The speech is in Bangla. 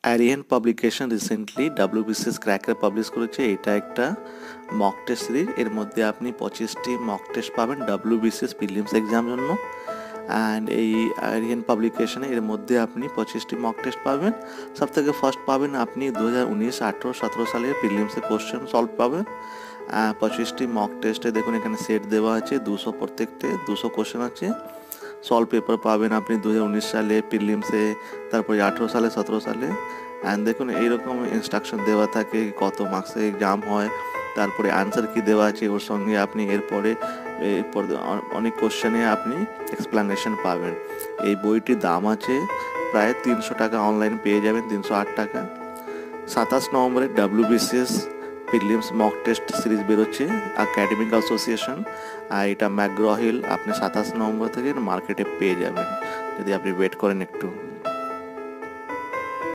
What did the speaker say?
Aryan publication recently WBCS cracker publish করেছে। এটা একটা মক টেস্ট সিরিজ। এর মধ্যে আপনি 25টি মক টেস্ট পাবেন ডাব্লিউবিসিএস প্রিলিমস এক্সাম জন্য। অ্যান্ড এই আরিয়ান পাবলিকেশনে এর মধ্যে আপনি 25টি মক টেস্ট পাবেন। সব থেকে ফার্স্ট পাবেন আপনি 2019, 18, 17 সালের প্রিলিমসের কোশ্চেন সলভ পাবেন। 25টি মক টেস্টে দেখুন এখানে সেট দেওয়া আছে, 200 প্রত্যেকতে 200 কোশ্চেন আছে। সলভ পেপার পাবেন আপনি 2019 সালে প্রিলিমসে, তারপরে 18 সালে, 17 সালে। অ্যান্ড দেখুন এইরকম ইনস্ট্রাকশন দেওয়া থাকে কত মার্কসে এক্সাম হয়, তারপরে আনসার কি দেওয়া আছে ওর সঙ্গে আপনি এরপর অনেক কোশ্চেনে আপনি এক্সপ্লানেশন পাবেন। এই বইটির দাম আছে প্রায় 300 টাকা, অনলাইন পেয়ে যাবেন 308 টাকা। 27 নভেম্বরে WBCS prelims mock test series বেরোচ্ছে একাডেমিক অ্যাসোসিয়েশন, আর এটা ম্যাকগ্র হিল। আপনি 27 নভেম্বর থেকে মার্কেটে পেয়ে যাবেন যদি আপনি ওয়েট করেন একটু।